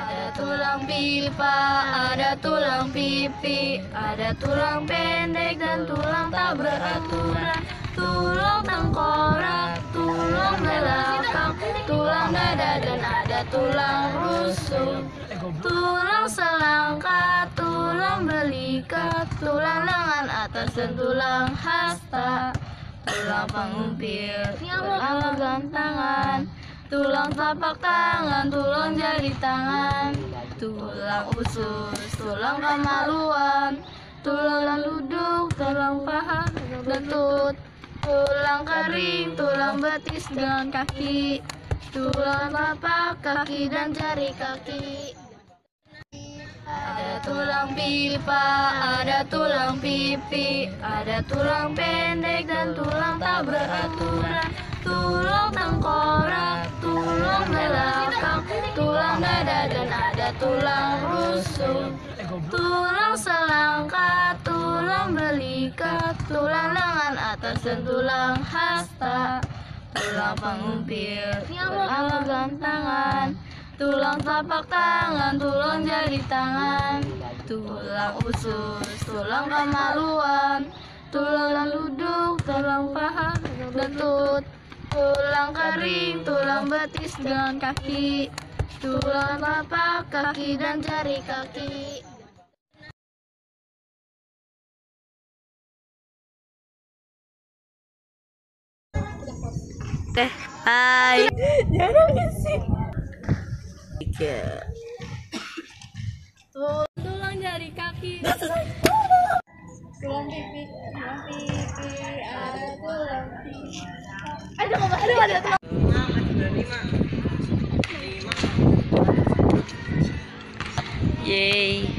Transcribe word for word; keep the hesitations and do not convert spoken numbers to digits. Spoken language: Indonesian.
Ada tulang pipa, ada tulang pipi, ada tulang pendek dan tulang tak beraturan, tulang tengkorak, tulang belakang, tulang dada dan ada tulang rusuk, tulang selangka, tulang belikat, tulang lengan atas dan tulang hasta, tulang pengumpil, tulang gantangan, tulang tapak tangan, tulang jari tangan, tulang usus, tulang kemaluan, tulang duduk, tulang paha, lutut, tulang kering, tulang betis dan kaki, tulang tapak kaki dan jari kaki. Ada tulang pipa, ada tulang pipi, ada tulang pendek dan tulang tak beraturan, tulang tengkorak, tulang belakang, tulang dada dan ada tulang rusuk, tulang selangka, tulang belikat, tulang lengan atas dan tulang hasta, tulang pengumpil, tulang gantangan, tulang tapak tangan, tulang jari tangan, tulang usus, tulang kemaluan, tulang duduk, tulang paha, lutut, tulang kering, tulang betis dan kaki, tulang tapak kaki dan jari kaki. Eh, hai. Jangan sih. Tiga. Tulang jari kaki, tulang pipi, tulang pipi, ada tulang pipi. Aduh, aduh, ada tulang. Yeay.